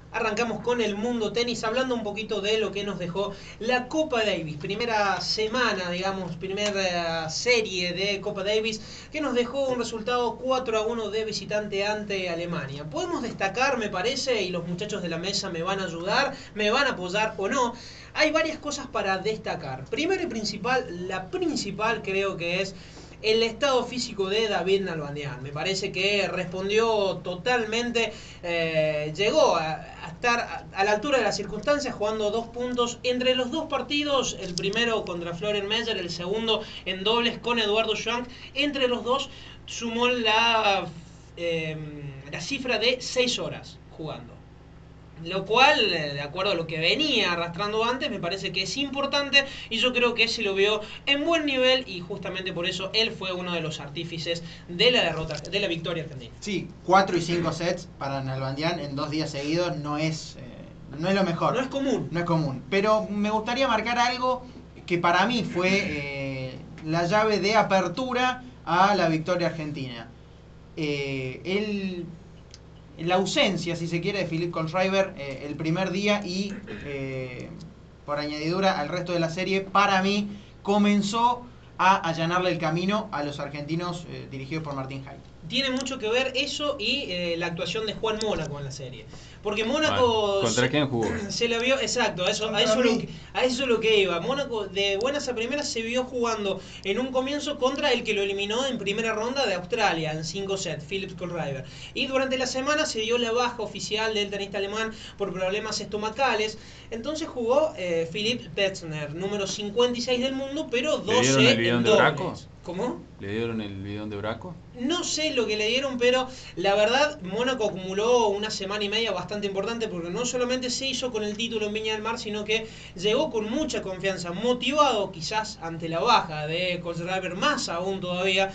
Arrancamos con el mundo tenis, hablando un poquito de lo que nos dejó la Copa Davis. Primera semana, digamos, primera serie de Copa Davis, que nos dejó un resultado 4-1 de visitante ante Alemania. Podemos destacar, me parece, y los muchachos de la mesa me van a ayudar, me van a apoyar o no. Hay varias cosas para destacar. Primero y principal, la principal creo que es el estado físico de David Nalbandián. Me parece que respondió totalmente, llegó a estar a la altura de las circunstancias, jugando 2 puntos entre los dos partidos, el primero contra Florian Meyer, el segundo en dobles con Eduardo Schwank. Entre los dos sumó la cifra de 6 horas jugando. Lo cual, de acuerdo a lo que venía arrastrando antes, me parece que es importante y yo creo que se lo vio en buen nivel y justamente por eso él fue uno de los artífices de la derrota, de la victoria argentina. Sí, 4 y 5 sets para Nalbandián en 2 días seguidos no es lo mejor. No es común. No es común. Pero me gustaría marcar algo que para mí fue la llave de apertura a la victoria argentina. La ausencia, si se quiere, de Philipp Kohlschreiber el primer día y por añadidura al resto de la serie, para mí comenzó a allanarle el camino a los argentinos dirigidos por Martín Hait. Tiene mucho que ver eso y la actuación de Juan Mónaco en la serie. Porque Mónaco... ¿Contra quién jugó? Se la vio, exacto, a eso es lo que iba. Mónaco de buenas a primeras se vio jugando en un comienzo contra el que lo eliminó en primera ronda de Australia en 5 sets, Philipp Kohlschreiber. Y durante la semana se dio la baja oficial del tenista alemán por problemas estomacales. Entonces jugó Philipp Petzner, número 56 del mundo, pero 12 en dobles. ¿Cómo? ¿Le dieron el bidón de Braco? No sé lo que le dieron, pero la verdad Mónaco acumuló una semana y media bastante importante porque no solamente se hizo con el título en Viña del Mar, sino que llegó con mucha confianza, motivado quizás ante la baja de Kohlschreiber más aún todavía,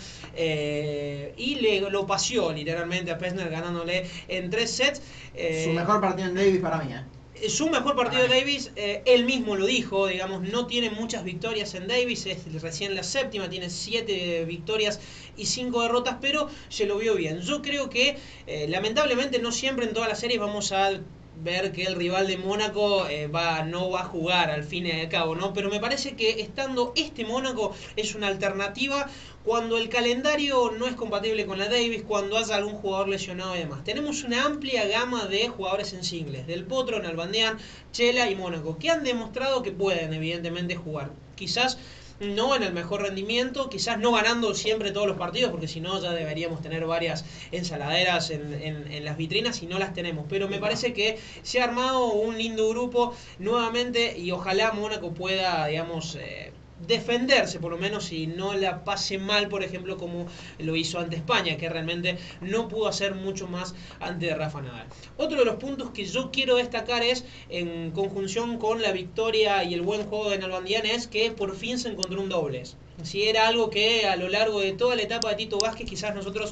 y lo paseó literalmente a Pessner ganándole en 3 sets. Su mejor partido en Davis para mí, Su mejor partido de Davis, él mismo lo dijo, digamos, no tiene muchas victorias en Davis, es recién la séptima, tiene 7 victorias y 5 derrotas, pero se lo vio bien. Yo creo que lamentablemente no siempre en todas las series vamos a ver que el rival de Mónaco no va a jugar al fin y al cabo, ¿no? Pero me parece que estando este Mónaco es una alternativa cuando el calendario no es compatible con la Davis, cuando haya algún jugador lesionado y demás. Tenemos una amplia gama de jugadores en singles, Del Potro, Nalbandián, Chela y Mónaco, que han demostrado que pueden evidentemente jugar. Quizás no en el mejor rendimiento, quizás no ganando siempre todos los partidos, porque si no ya deberíamos tener varias ensaladeras en las vitrinas y no las tenemos. Pero me parece que se ha armado un lindo grupo nuevamente y ojalá Mónaco pueda, digamos, defenderse por lo menos y no la pase mal, por ejemplo, como lo hizo ante España, que realmente no pudo hacer mucho más ante Rafa Nadal. Otro de los puntos que yo quiero destacar es, en conjunción con la victoria y el buen juego de Nalbandián, es que por fin se encontró un dobles. Si era algo que a lo largo de toda la etapa de Tito Vázquez quizás nosotros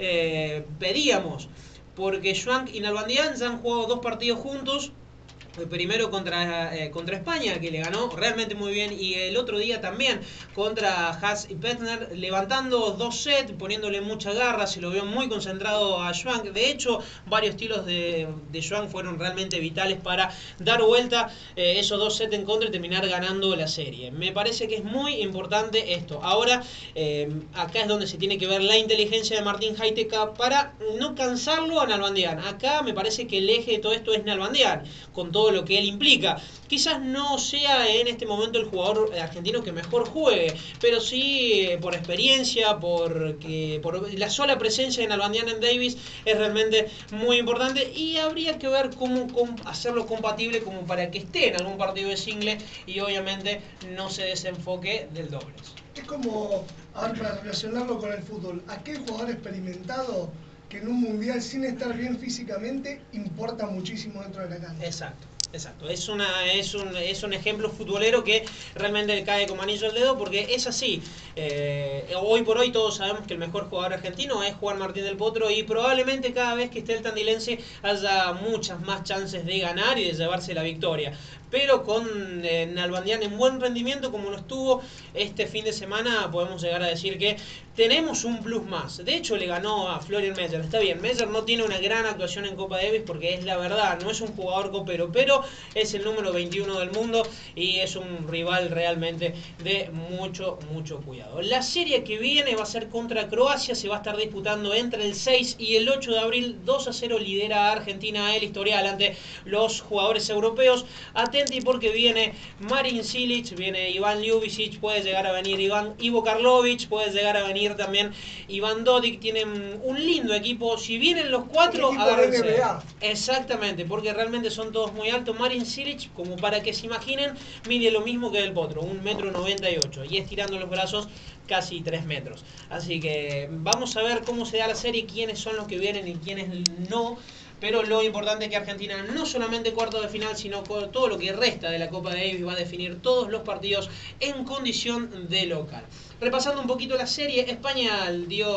pedíamos, porque Schwank y Nalbandián ya han jugado 2 partidos juntos. Primero contra España, que le ganó realmente muy bien, y el otro día también contra Haas y Petzner, levantando 2 sets, poniéndole mucha garra, se lo vio muy concentrado a Schwank. De hecho, varios tiros de Schwank fueron realmente vitales para dar vuelta esos 2 sets en contra y terminar ganando la serie. Me parece que es muy importante esto. Ahora, acá es donde se tiene que ver la inteligencia de Martín Hait para no cansarlo a Nalbandián. Acá me parece que el eje de todo esto es Nalbandián, con todo lo que él implica. Quizás no sea en este momento el jugador argentino que mejor juegue, pero sí por experiencia, por la sola presencia de Nalbandián en Davis es realmente muy importante y habría que ver cómo hacerlo compatible como para que esté en algún partido de single y obviamente no se desenfoque del dobles. Es como, a ver, para relacionarlo con el fútbol, aquel jugador experimentado que en un mundial sin estar bien físicamente importa muchísimo dentro de la cancha. Exacto. Exacto, es un ejemplo futbolero que realmente le cae como anillo al dedo porque es así. Hoy por hoy todos sabemos que el mejor jugador argentino es Juan Martín del Potro y probablemente cada vez que esté el tandilense haya muchas más chances de ganar y de llevarse la victoria. Pero con Nalbandián en buen rendimiento como lo estuvo este fin de semana, podemos llegar a decir que tenemos un plus más. De hecho le ganó a Florian Meyer, está bien, Meyer no tiene una gran actuación en Copa Davis porque es la verdad, no es un jugador copero, pero es el número 21 del mundo y es un rival realmente de mucho cuidado. La serie que viene va a ser contra Croacia, se va a estar disputando entre el 6 y el 8 de abril, 2-0 lidera Argentina el historial ante los jugadores europeos. Atenti porque viene Marin Cilic, viene Iván Ljubicic, puede llegar a venir Ivo Karlovic, puede llegar a venir también Iván Dodik, tienen un lindo equipo, si vienen los cuatro, agárrense. Exactamente, porque realmente son todos muy altos. Marin Cilic, como para que se imaginen, mide lo mismo que el Potro, 1,98 m y estirando los brazos casi 3 metros. Así que vamos a ver cómo se da la serie, quiénes son los que vienen y quiénes no. Pero lo importante es que Argentina no solamente cuartos de final, sino todo lo que resta de la Copa Davis va a definir todos los partidos en condición de local. Repasando un poquito la serie, España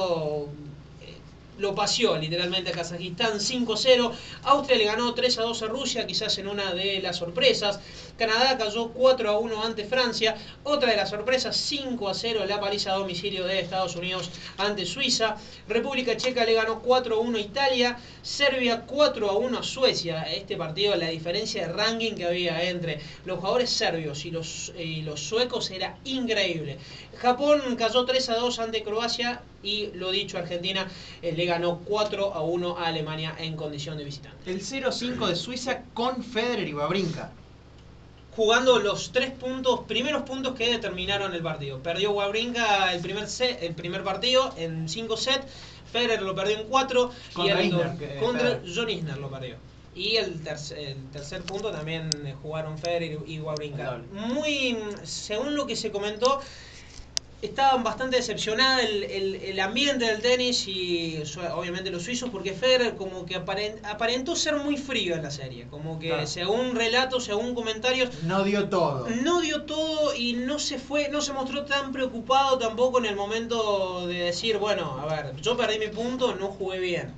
lo paseó literalmente a Kazajistán 5-0. Austria le ganó 3-2 a Rusia, quizás en una de las sorpresas. Canadá cayó 4-1 ante Francia. Otra de las sorpresas, 5-0 la paliza a domicilio de Estados Unidos ante Suiza. República Checa le ganó 4-1 a Italia. Serbia 4-1 a Suecia. Este partido, la diferencia de ranking que había entre los jugadores serbios y los suecos era increíble. Japón cayó 3-2 ante Croacia y, lo dicho, Argentina le ganó 4-1 a Alemania en condición de visitante. El 0-5 de Suiza con Federer y Wawrinka. Jugando los primeros puntos que determinaron el partido. Perdió Wawrinka el primer partido en 5 sets, Federer lo perdió en 4 y contra John Isner lo perdió. Y el tercer punto también jugaron Federer y Wawrinka. Según lo que se comentó, estaban bastante decepcionadas el ambiente del tenis y obviamente los suizos, porque Federer como que aparentó ser muy frío en la serie, como que según relatos, según comentarios, no dio todo y no se mostró tan preocupado tampoco en el momento de decir, bueno, a ver, yo perdí mi punto, no jugué bien.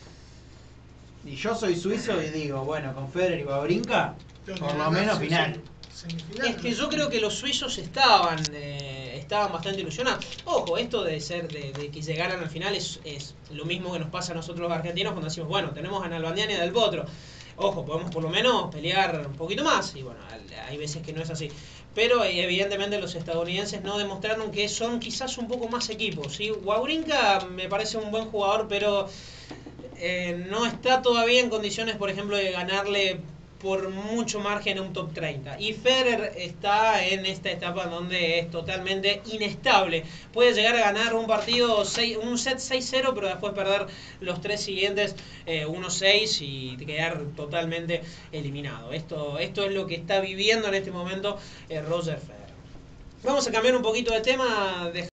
Y yo soy suizo y digo, bueno, con Federer y Wawrinka, por lo menos final. Es que yo creo que los suizos estaban bastante ilusionados. Ojo, esto de que llegaran al final es lo mismo que nos pasa a nosotros los argentinos cuando decimos, bueno, tenemos a Nalbandián y a Del Potro. Ojo, podemos por lo menos pelear un poquito más. Y bueno, hay veces que no es así. Pero evidentemente los estadounidenses no demostraron que son quizás un poco más equipos. ¿Sí? Wawrinka me parece un buen jugador, pero no está todavía en condiciones, por ejemplo, de ganarle por mucho margen a un top 30. Y Federer está en esta etapa donde es totalmente inestable. Puede llegar a ganar un partido, un set 6-0, pero después perder los 3 siguientes 1-6 y quedar totalmente eliminado. Esto es lo que está viviendo en este momento Roger Federer. Vamos a cambiar un poquito de tema.